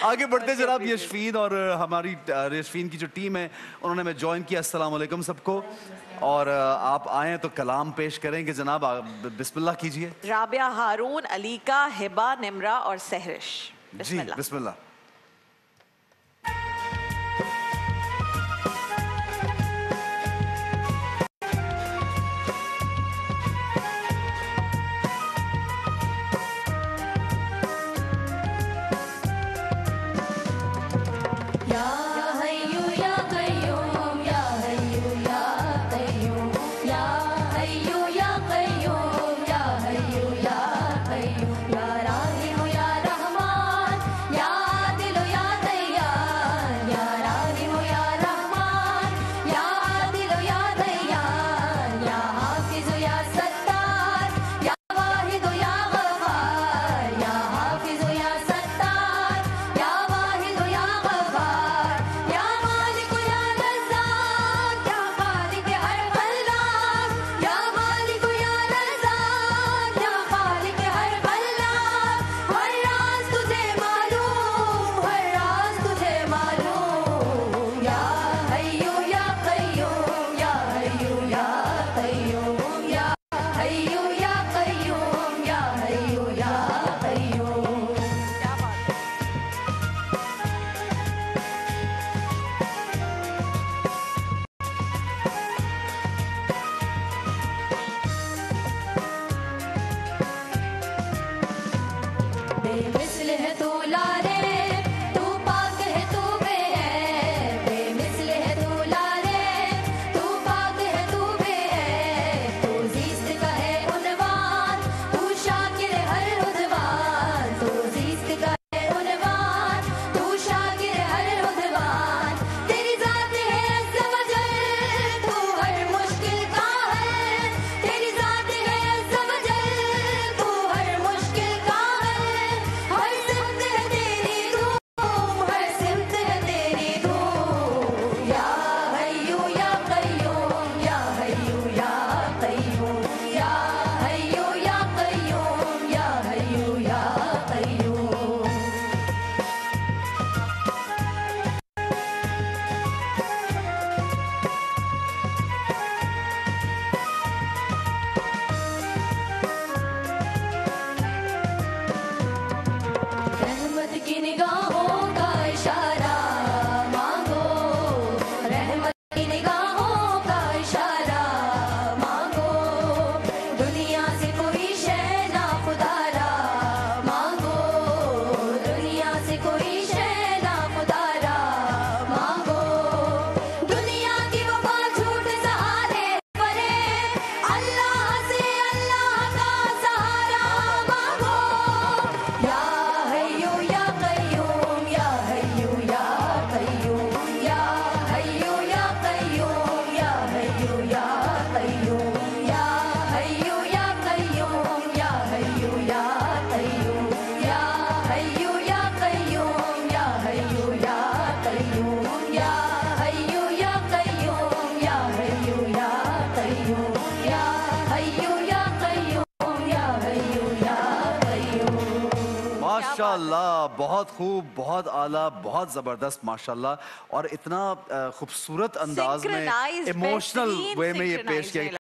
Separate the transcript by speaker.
Speaker 1: आगे बढ़ते जनाब, यशफीन और हमारी यशफीन की जो टीम है उन्होंने हमें ज्वाइन किया। अस्सलाम वालेकुम सबको। और आप आए तो कलाम पेश करेंगे जनाब, बिस्मिल्लाह कीजिए।
Speaker 2: राबिया, हारून, अलीका, हिबा, निमरा और सहरिश।
Speaker 1: जी बिस्मिल्लाह। माशाल्लाह, बहुत खूब, बहुत आला, बहुत ज़बरदस्त माशाल्लाह। और इतना खूबसूरत अंदाज में, इमोशनल वे में ये पेश किया।